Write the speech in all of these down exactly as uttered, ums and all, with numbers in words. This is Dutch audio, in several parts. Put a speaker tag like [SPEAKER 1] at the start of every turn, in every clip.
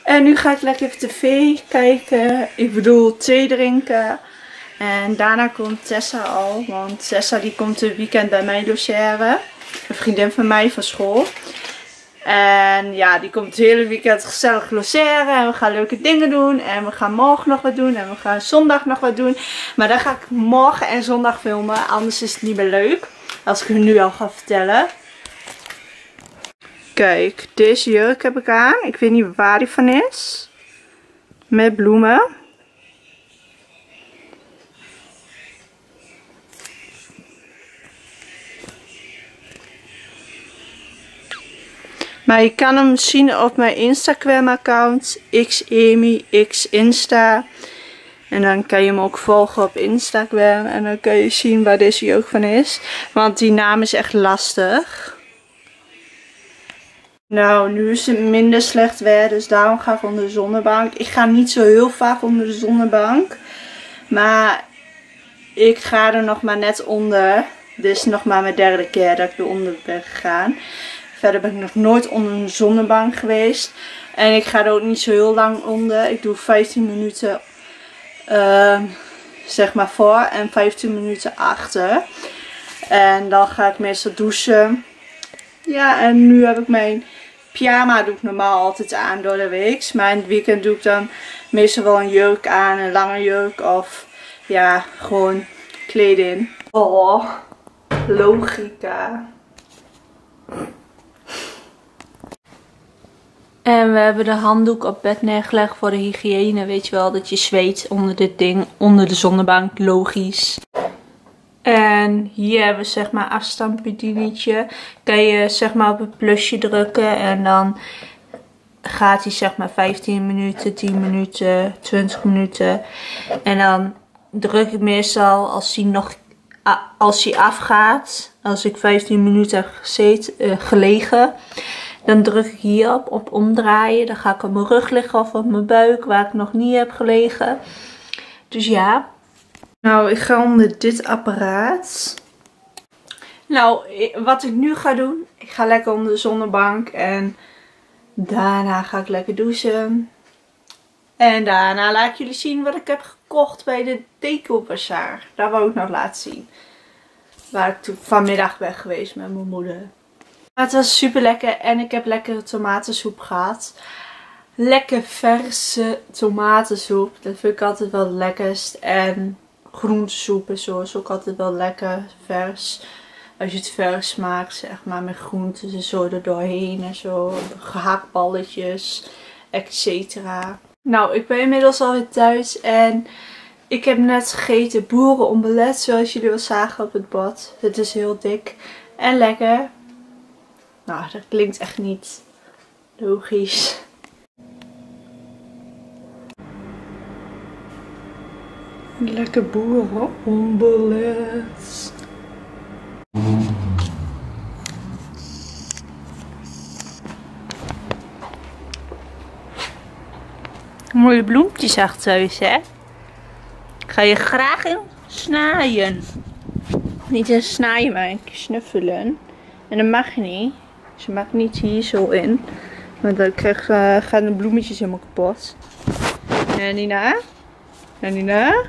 [SPEAKER 1] En nu ga ik lekker even tv kijken. Ik bedoel thee drinken. En daarna komt Tessa al. Want Tessa die komt een weekend bij mij logeren. Een vriendin van mij van school. En ja, die komt het hele weekend gezellig logeren. En we gaan leuke dingen doen. En we gaan morgen nog wat doen. En we gaan zondag nog wat doen. Maar dan ga ik morgen en zondag filmen. Anders is het niet meer leuk. Als ik u nu al ga vertellen. Kijk, deze jurk heb ik aan. Ik weet niet waar die van is. Met bloemen. Maar je kan hem zien op mijn Instagram account. Xemi, Xinsta. En dan kan je hem ook volgen op Instagram. En dan kan je zien waar deze jurk van is. Want die naam is echt lastig. Nou, nu is het minder slecht weer. Dus daarom ga ik onder de zonnebank. Ik ga niet zo heel vaak onder de zonnebank. Maar ik ga er nog maar net onder. Dit is nog maar mijn derde keer dat ik eronder ben gegaan. Verder ben ik nog nooit onder een zonnebank geweest. En ik ga er ook niet zo heel lang onder. Ik doe vijftien minuten uh, zeg maar voor en vijftien minuten achter. En dan ga ik meestal douchen. Ja, en nu heb ik mijn pyjama doe ik normaal altijd aan door de week. Maar in het weekend doe ik dan meestal wel een jurk aan. Een lange jurk of ja, gewoon kleding. Oh, logica. En we hebben de handdoek op bed neergelegd voor de hygiëne. Weet je wel, dat je zweet onder dit ding, onder de zonnebank, logisch. En hier hebben we zeg maar afstandsbedieningetje. Kan je zeg maar op het plusje drukken en dan gaat hij zeg maar vijftien minuten, tien minuten, twintig minuten. En dan druk ik meestal als hij nog als hij afgaat, als ik vijftien minuten heb gezeten, uh, gelegen. Dan druk ik hierop, op omdraaien. Dan ga ik op mijn rug liggen of op mijn buik, waar ik nog niet heb gelegen. Dus ja. Nou, ik ga onder dit apparaat. Nou, wat ik nu ga doen. Ik ga lekker onder de zonnebank. En daarna ga ik lekker douchen. En daarna laat ik jullie zien wat ik heb gekocht bij de Deco Bazaar. Daar wou ik nog laten zien. Waar ik toen vanmiddag ben geweest met mijn moeder. Maar het was super lekker en ik heb lekkere tomatensoep gehad. Lekker verse tomatensoep. Dat vind ik altijd wel het lekkerst. En groentesoep en zo is ook altijd wel lekker vers. Als je het vers maakt, zeg maar, met groenten en zo er doorheen en zo. Gehaktballetjes, et cetera. Nou, ik ben inmiddels alweer thuis en ik heb net gegeten boerenomelet, zoals jullie al zagen op het bord. Het is heel dik en lekker. Nou, dat klinkt echt niet logisch. Lekker boerenomelet. Mooie bloempjes achteruit, hè? Ik ga je graag in snijden. Niet in snijden, maar een knuffelen. En dat mag je niet. Ze maakt niet hier zo in. Want dan krijg, uh, gaan de bloemetjes helemaal kapot. En Nina? En Nina?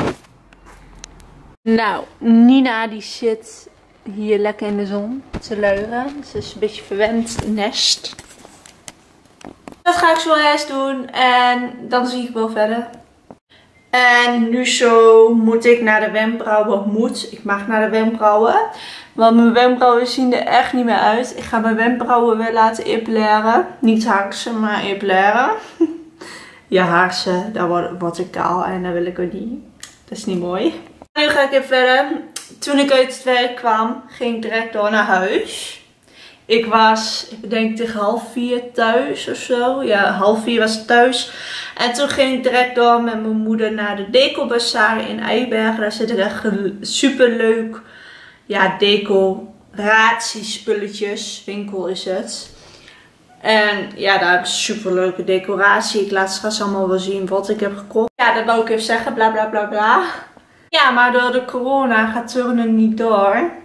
[SPEAKER 1] Nou, Nina die zit hier lekker in de zon te luieren. Ze is een beetje verwend nest. Dat ga ik zo eens doen. En dan zie ik wel verder. En nu zo moet ik naar de wenkbrauwen. Moet. Ik mag naar de wenkbrauwen. Want mijn wenkbrauwen zien er echt niet meer uit. Ik ga mijn wenkbrauwen weer laten epileren. Niet harsen, maar epileren. Ja, harsen. Dan word, word ik kaal en dat wil ik ook niet. Dat is niet mooi. Nu ga ik even verder. Toen ik uit het werk kwam, ging ik direct door naar huis. Ik was, ik denk tegen half vier thuis of zo. Ja, half vier was ik thuis. En toen ging ik direct door met mijn moeder naar de Deco Bazaar in Eibergen. Daar zit er echt super leuk, ja, decoratiespulletjes. Winkel is het. En ja, daar heb ik super leuke decoratie. Ik laat straks allemaal wel zien wat ik heb gekocht. Ja, dat wou ik even zeggen, bla bla bla bla. Ja, maar door de corona gaat turnen niet door.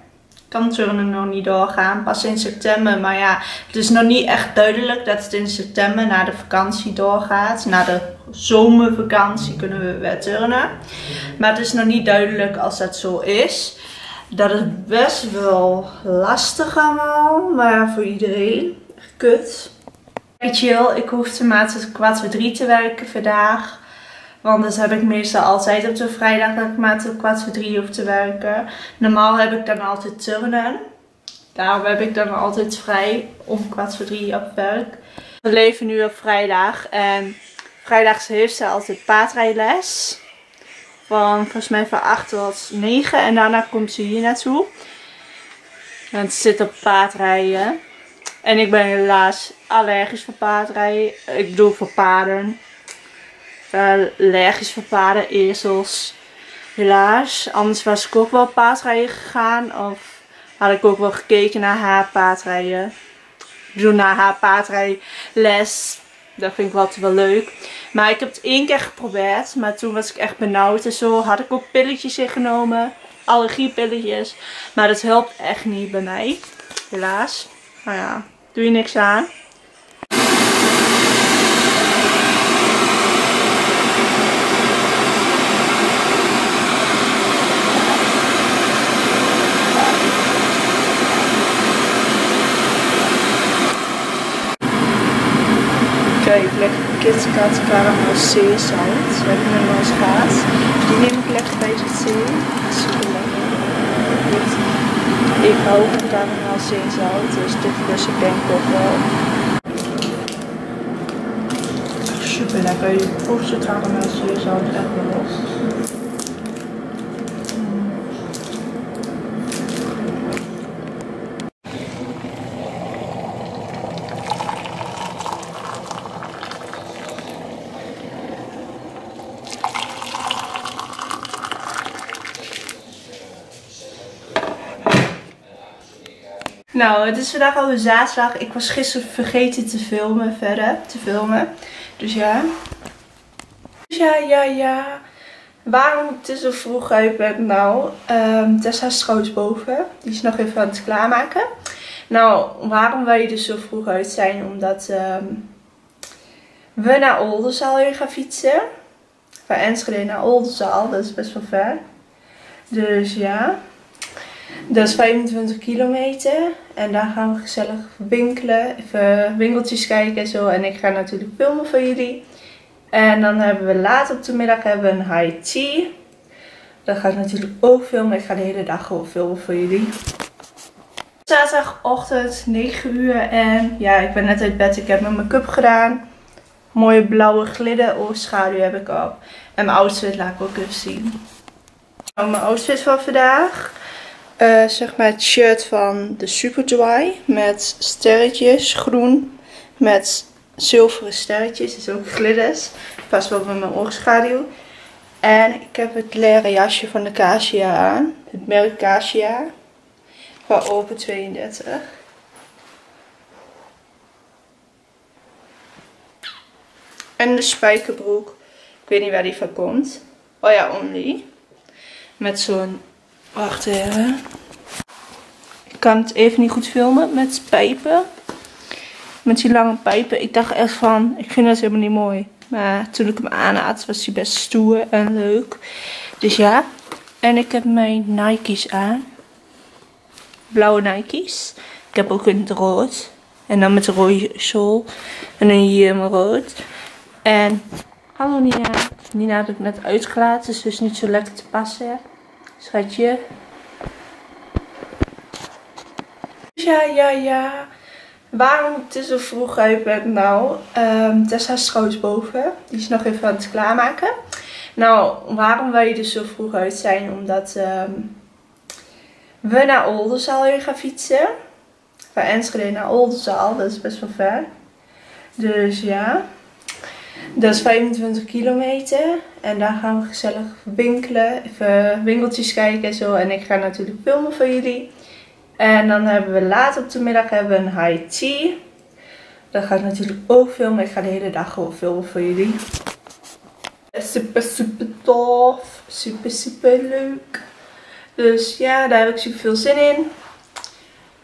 [SPEAKER 1] kan turnen nog niet doorgaan. Pas in september. Maar ja, het is nog niet echt duidelijk dat het in september na de vakantie doorgaat. Na de zomervakantie kunnen we weer turnen. Maar het is nog niet duidelijk als dat zo is. Dat is best wel lastig allemaal. Maar voor iedereen. Kut. Chill, ik hoefde maar tot kwart voor drie te werken vandaag. Want dat heb ik meestal altijd op de vrijdag dat ik maar tot kwart voor drie hoef te werken. Normaal heb ik dan altijd turnen. Daarom heb ik dan altijd vrij om kwart voor drie op werk. We leven nu op vrijdag en vrijdags heeft ze altijd paardrijles. Van volgens mij van acht tot negen en daarna komt ze hier naartoe. En het zit op paardrijden. En ik ben helaas allergisch voor paardrijden. Ik bedoel voor paarden. Allergisch voor paarden, ezels. Helaas. Anders was ik ook wel paardrijden gegaan. Of had ik ook wel gekeken naar haar paardrijden. Ik bedoel naar haar paardrijles. Dat vind ik wel wel leuk. Maar ik heb het één keer geprobeerd. Maar toen was ik echt benauwd en zo. Had ik ook pilletjes ingenomen. Allergiepilletjes. Maar dat helpt echt niet bij mij. Helaas. Nou ja, doe je niks aan. Kijk, lekker KitKat caramel zeezout. We hebben hem al eens gehad. Die neem ik lekker bij het zee. Super lekker. Ik hou van caramel zeezout, dus dit lust ik denk ik ook wel. Super lekker. Je proeft de caramel zeezout echt wel los. Nou, het is vandaag alweer zaterdag. Ik was gisteren vergeten te filmen verder. Te filmen. Dus ja. Dus ja, ja, ja. Waarom ik er zo vroeg uit ben? Nou, um, Tessa is trouwens boven. Die is nog even aan het klaarmaken. Nou, waarom wij er zo vroeg uit zijn? Omdat um, we naar Oldenzaal heen gaan fietsen. Van Enschede naar Oldenzaal. Dat is best wel ver. Dus ja. Dat is vijfentwintig kilometer. En daar gaan we gezellig winkelen. Even winkeltjes kijken en zo. En ik ga natuurlijk filmen voor jullie. En dan hebben we later op de middag hebben we een high tea. Dat ga ik natuurlijk ook filmen. Ik ga de hele dag gewoon filmen voor jullie. Zaterdagochtend negen uur. En ja, ik ben net uit bed. Ik heb mijn make-up gedaan. Mooie blauwe glitter oogschaduw heb ik op. En mijn outfit laat ik ook even zien. Nou, mijn outfit van vandaag. Uh, zeg maar het shirt van de Superdry met sterretjes, groen met zilveren sterretjes, dus ook glitters. Past wel bij mijn oogschaduw. En ik heb het leren jasje van de Cassia aan, het merk Cassia, van Open tweeëndertig. En de spijkerbroek, ik weet niet waar die van komt. Oh ja, Only. Met zo'n... Wacht even. Ik kan het even niet goed filmen met pijpen. Met die lange pijpen. Ik dacht echt van, ik vind dat helemaal niet mooi. Maar toen ik hem aan had, was hij best stoer en leuk. Dus ja. En ik heb mijn Nike's aan. Blauwe Nike's. Ik heb ook in het rood. En dan met de rode zool. En dan hier helemaal rood. En, hallo Nina. Nina heb ik net uitgelaten. Dus het is niet zo lekker te passen. Schatje. Ja, ja, ja. Waarom ik er zo vroeg uit ben? Nou, um, Tessa is trouwens boven. Die is nog even aan het klaarmaken. Nou, waarom wij er zo vroeg uit zijn? Omdat um, we naar Oldenzaal heen gaan fietsen. Van Enschede naar Oldenzaal. Dat is best wel ver. Dus ja. Dat is vijfentwintig kilometer. En daar gaan we gezellig winkelen. Even winkeltjes kijken en zo. En ik ga natuurlijk filmen voor jullie. En dan hebben we later op de middag hebben we een high tea. Dat ga ik natuurlijk ook filmen. Ik ga de hele dag gewoon filmen voor jullie. Super, super tof. Super, super leuk. Dus ja, daar heb ik super veel zin in.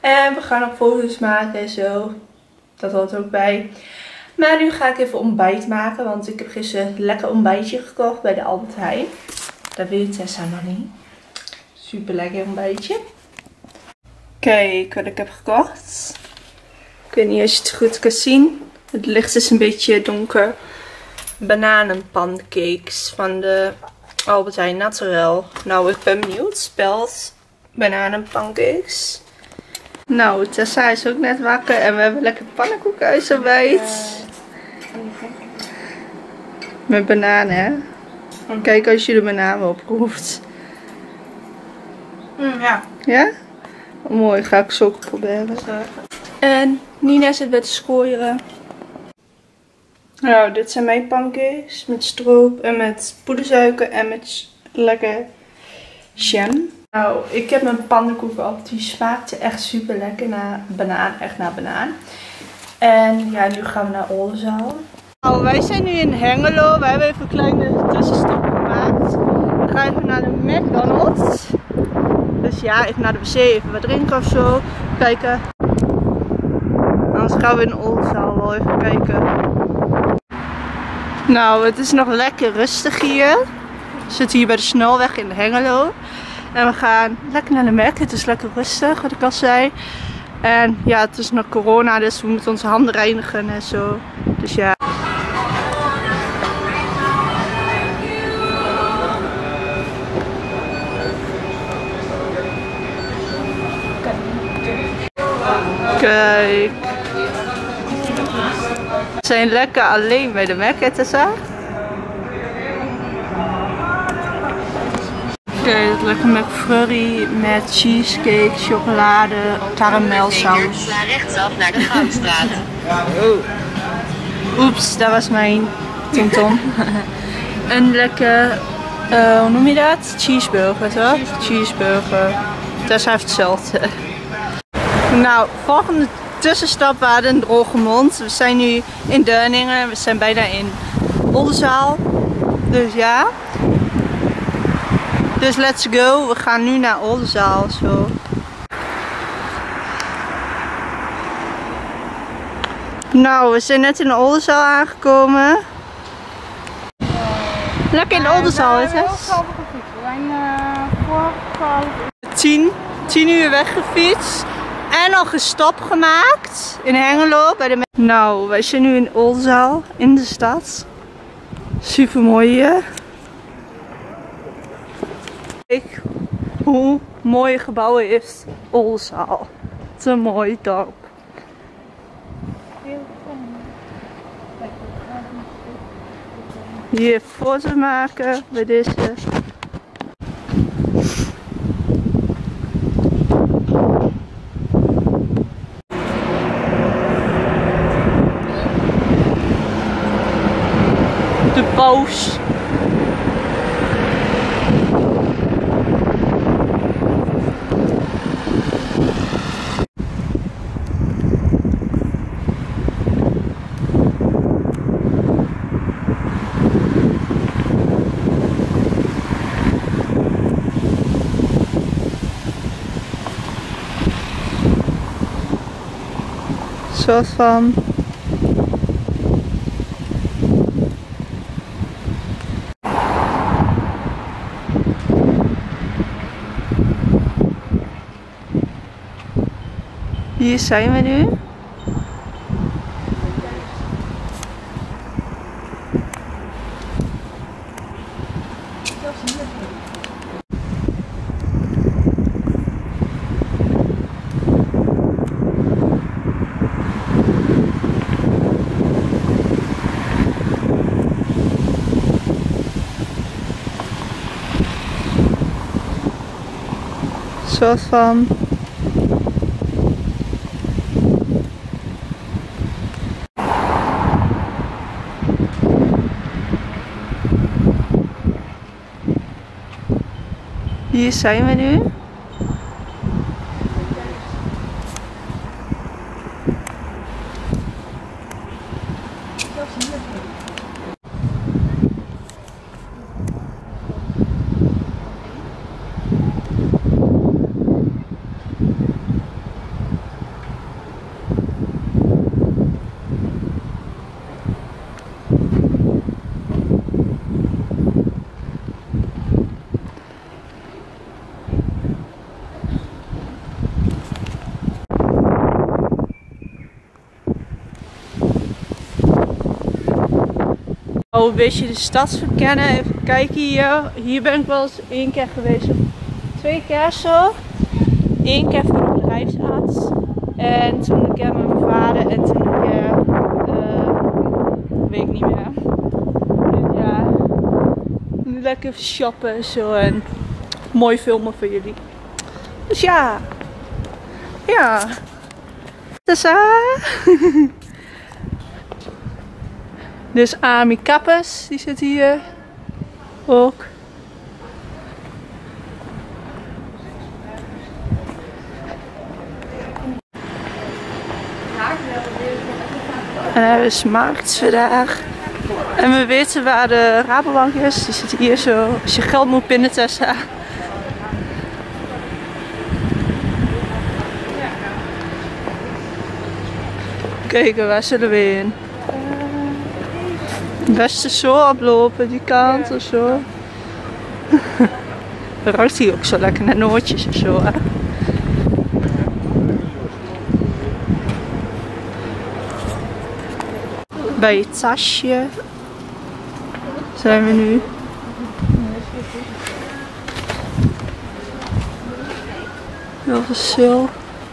[SPEAKER 1] En we gaan ook foto's maken en zo. Dat hoort ook bij. Maar nu ga ik even ontbijt maken. Want ik heb gisteren een lekker ontbijtje gekocht bij de Albert Heijn. Dat weet Tessa nog niet. Super lekker ontbijtje. Kijk wat ik heb gekocht. Ik weet niet of je het goed kan zien. Het licht is een beetje donker. Bananenpancakes van de Albert Heijn Naturel. Nou, ik ben benieuwd. Spelt bananenpancakes. Nou, Tessa is ook net wakker en we hebben lekker pannenkoekhuisarbeid. Met bananen, hè? Kijk als je de bananen oproept.
[SPEAKER 2] Mm, ja.
[SPEAKER 1] Ja? Oh, mooi, ga ik zo ook proberen. En Nina zit bij te schooieren. Nou, dit zijn mijn pancakes met stroop en met poedersuiker en met lekker jam. Nou, ik heb mijn pannenkoeken op. Die smaakte echt super lekker naar banaan, echt naar banaan. En ja, nu gaan we naar Oldenzaal. Nou, wij zijn nu in Hengelo. We hebben even een kleine tussenstop gemaakt. Dan gaan we even naar de McDonald's. Dus ja, even naar de wc, even wat drinken of zo. Kijken. Anders gaan we in Oldenzaal wel even kijken. Nou, het is nog lekker rustig hier. We zitten hier bij de snelweg in Hengelo. En we gaan lekker naar de Mac. Het is lekker rustig, wat ik al zei. En ja, het is nog corona, dus we moeten onze handen reinigen en zo. Dus ja. Kijk. We zijn lekker alleen bij de Mac, hè, Tessa? Kijk, dat lekker McFlurry met cheesecake, chocolade, karamelsaus.
[SPEAKER 3] Sla rechtsaf naar de Goudstraat.
[SPEAKER 1] Oh. Oeps, dat was mijn TomTom. Een lekker, uh, hoe noem je dat? Cheeseburger, toch? Cheeseburger. Tessa heeft hetzelfde. Nou, volgende tussenstap waren een droge mond. We zijn nu in Deuningen, we zijn bijna in Oldenzaal. Dus ja. Dus let's go, we gaan nu naar Oldenzaal. Zo. Nou, we zijn net in Oldenzaal aangekomen. Lekker in Oldenzaal, is het?
[SPEAKER 2] We zijn uh, voor
[SPEAKER 1] tien, tien uur weggefietst. En nog een stop gemaakt in Hengelo bij de. Nou, wij zijn nu in Oldenzaal in de stad. Super mooi hier. Kijk hoe mooie gebouwen heeft Oldenzaal. Het is een mooi dorp. Hier foto's maken bij deze. De paus. Soort van. Hier zijn we nu. Soort van. Hier zijn we nu. Oh, een beetje de stad verkennen. Even kijken hier. Hier ben ik wel eens één keer geweest. Twee keer zo. Eén keer voor de bedrijfsarts. En toen een keer met mijn vader. En toen een keer... Uh, weet ik niet meer. Dus ja. Nu lekker even shoppen en zo. En mooi filmen voor jullie. Dus ja. Ja. Tessa. Dus Ami Kappes, die zit hier ook. En er is markt vandaag. En we weten waar de Rabobank is. Die zit hier zo. Als je geld moet pinnen, Tessa. Kijken, waar zullen we heen? Best zo oplopen, die kant of zo. Ruikt hier ook zo lekker naar nootjes of zo, hè? Bij het tasje zijn we nu. Heel veel zil.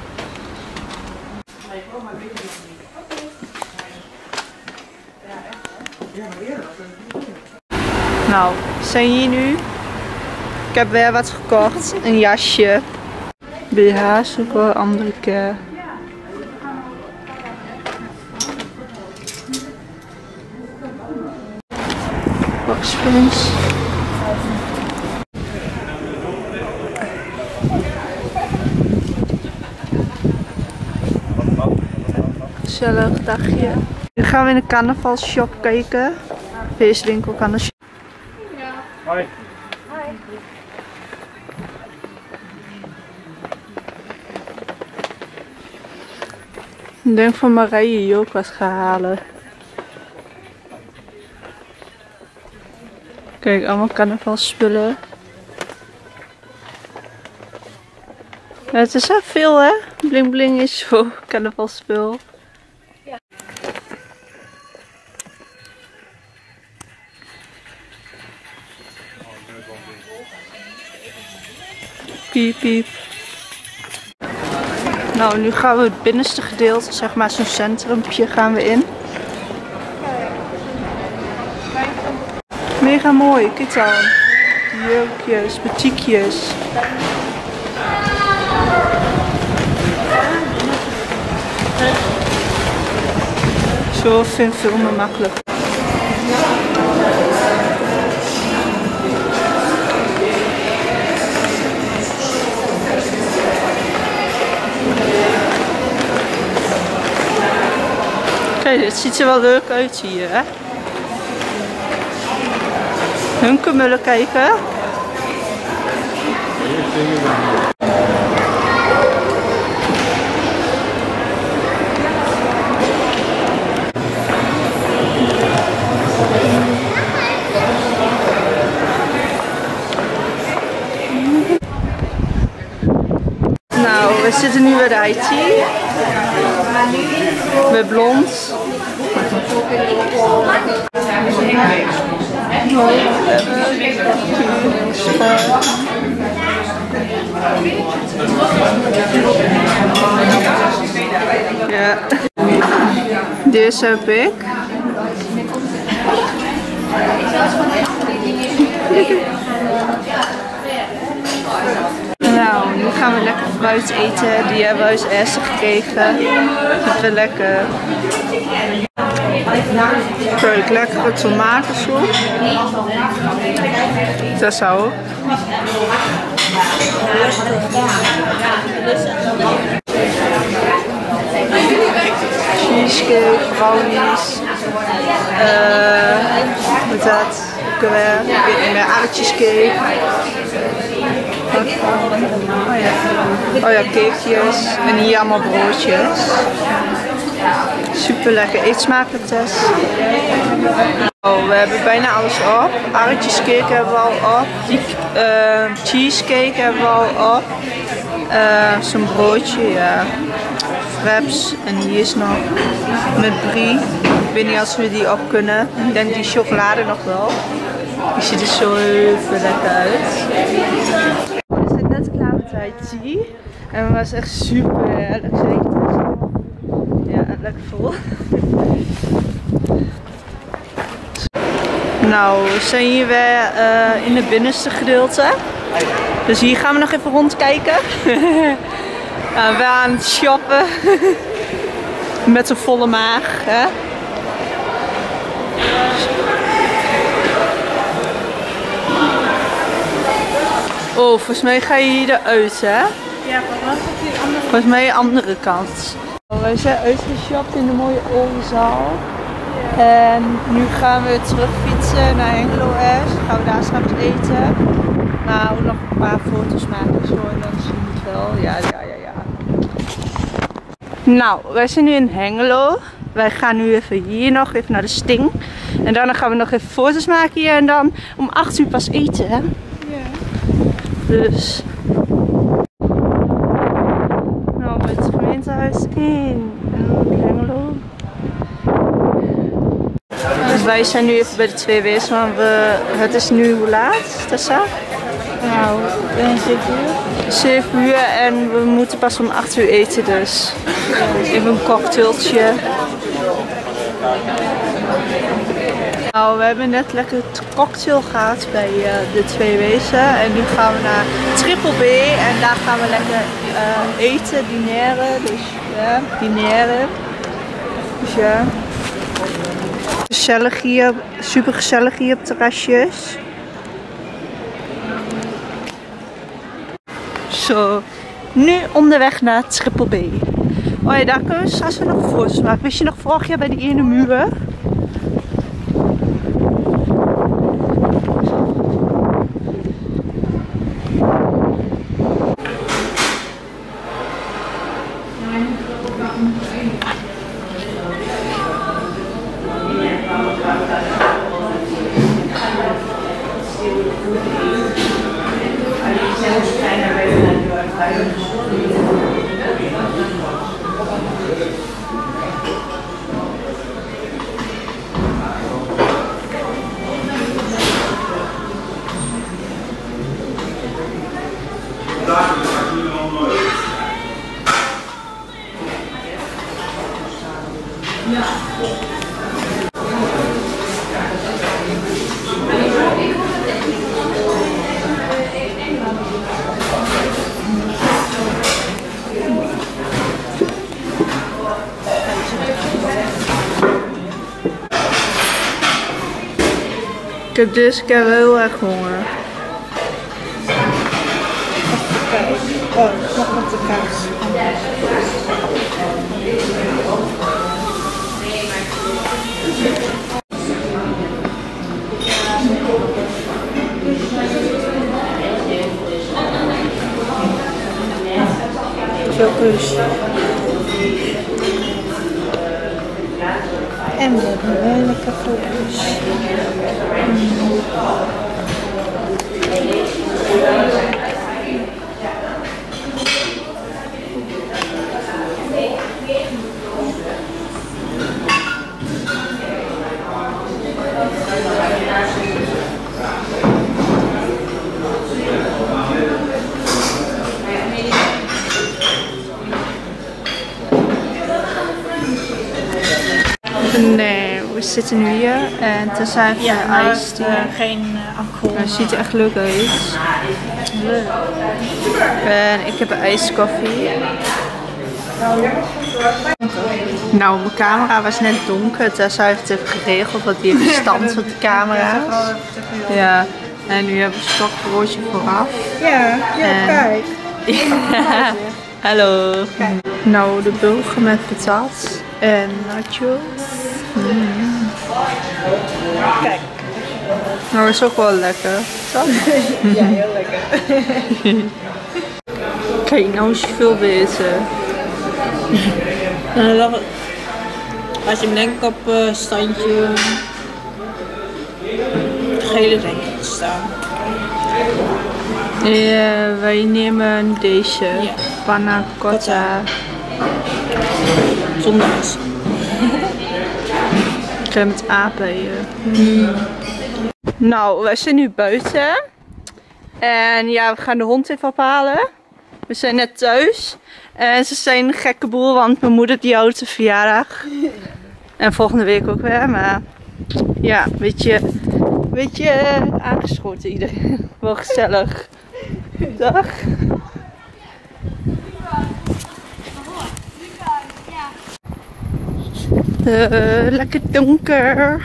[SPEAKER 1] Nou, we zijn hier nu. Ik heb weer wat gekocht. Een jasje. B H zoeken, andere keer. Boxprints. Gezellig dagje. Nu gaan we in de carnavalshop kijken. Deze winkel kan de shop.
[SPEAKER 4] Hoi.
[SPEAKER 1] Ik denk van Marije hier ook wat gaan halen. Kijk, allemaal carnavalspullen. Ja, het is echt veel, hè? Bling bling is zo carnavalspul. Piep piep. Nou, nu gaan we het binnenste gedeelte, zeg maar zo'n centrumpje, gaan we in. Mega mooi, kijk dan. Jurkjes, boutiquejes. Zo vind filmen makkelijk. Kijk, dit ziet er wel leuk uit hier, hè? Hunkenmullen kijken. Nou, we zitten nu bij de I T. Met blond. Ja. Deze heb ik. Nou, nu gaan we lekker fruit eten. Die hebben we als eerste gekregen. Dat is lekker. Kijk, lekkere tomatensoep. Dat zou ook. Cheesecake, brownies. Uh, wat dat? Ik weet niet meer. Aardjescake. Oh ja. Oh ja, cakejes. En hier allemaal broodjes. Super lekker. Eet smakelijk, Tess. Oh, we hebben bijna alles op. Aardjescake hebben we al op. Die, uh, cheesecake hebben we al op. Uh, Zo'n broodje, ja. wraps. En hier is nog met brie. Ik weet niet als we die op kunnen. Ik denk die chocolade nog wel. Die ziet er zo heel lekker uit. We zijn net klaar met Thai tea. En het was echt super erg zeker. Ja, lekker vol. Nou, we zijn hier weer uh, in het binnenste gedeelte. Dus hier gaan we nog even rondkijken. uh, we aan het shoppen. Met een volle maag. Hè? Oh, volgens mij ga je hier eruit, hè?
[SPEAKER 2] Ja, maar wat op die andere...
[SPEAKER 1] Volgens mij de andere kant. We zijn uitgeshopt in de mooie Oldenzaal. En nu gaan we terug fietsen naar Hengelo eerst. Gaan we daar straks eten. Maar ook nog een paar foto's maken zo en dan zien we het wel. Ja, ja, ja, ja. Nou, wij zijn nu in Hengelo. Wij gaan nu even hier nog even naar de Sting. En daarna gaan we nog even foto's maken hier. En dan om acht uur pas eten, hè?
[SPEAKER 2] Ja.
[SPEAKER 1] Dus... Nou, met het gemeentehuis in Hengelo. Dus wij zijn nu even bij de twee wees, want we, het is nu hoe laat, Tessa?
[SPEAKER 2] Nou, zeven uur.
[SPEAKER 1] zeven uur en we moeten pas om acht uur eten, dus even een cocktailtje. Nou, we hebben net lekker het cocktail gehad bij uh, de twee wezen en nu gaan we naar Triple B en daar gaan we lekker uh, eten, dineren, dus ja, dineren. Dus ja. Gezellig hier, super gezellig hier op terrasjes. Zo, nu onderweg naar Triple B. Oh ja, daar kunnen we straks nog foto's maken. Wist je nog vorig jaar bij die ene muur? Ik heb dus, ik heb heel erg honger.
[SPEAKER 2] Oh, nog met de kaas.
[SPEAKER 1] Veel kus.
[SPEAKER 2] En we hebben wel lekker focus.
[SPEAKER 1] Nee, we zitten nu hier en het is even
[SPEAKER 2] Ja, maar
[SPEAKER 1] ijs.
[SPEAKER 2] uh, geen uh, alcohol.
[SPEAKER 1] Het ziet er echt leuk uit.
[SPEAKER 2] Leuk.
[SPEAKER 1] En ik heb een ijskoffie. Nou, mijn camera was net donker. Tessa heeft het even geregeld, want die heeft stand op de camera's. Ja, en nu hebben we een stokbroodje vooraf.
[SPEAKER 2] Ja, ja,
[SPEAKER 1] En-
[SPEAKER 2] kijk.
[SPEAKER 1] Ja. Hallo. Nou, de burger met patat en nachos. Mm.
[SPEAKER 2] Kijk.
[SPEAKER 1] Nou, is ook wel lekker. Toch?
[SPEAKER 2] Ja, heel lekker.
[SPEAKER 1] Kijk, nou is je veel beter.
[SPEAKER 2] En dan, als je hem denk ik op uh, standje gele denk ik te staan.
[SPEAKER 1] Ja, wij nemen deze
[SPEAKER 2] Ja.
[SPEAKER 1] panna cotta.
[SPEAKER 2] Zonder as.
[SPEAKER 1] Ik ga met apen. Mm. Nou, wij zijn nu buiten. En ja, we gaan de hond even ophalen. We zijn net thuis. En ze zijn een gekke boel, want mijn moeder die houdt zijn verjaardag. En volgende week ook weer. Maar ja, een beetje, een beetje aangeschoten iedereen. Wel gezellig. Dag. Uh, lekker donker.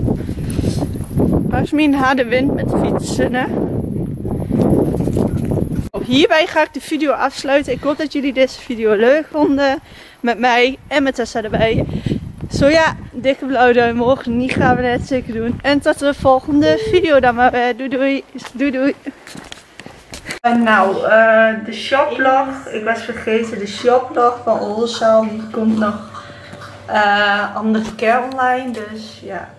[SPEAKER 1] Was me een harde wind met fietsen. Hè? Hierbij ga ik de video afsluiten. Ik hoop dat jullie deze video leuk vonden. Met mij en met Tessa erbij. Zo ja, dikke blauw duim omhoog. Die gaan we net zeker doen. En tot de volgende video dan maar weer. Doei doei. Doei doei. Nou, uh, de shoplog. Ik was vergeten. De shoplog van Oldenzaal. Die komt nog uh, andere keer online. Dus ja.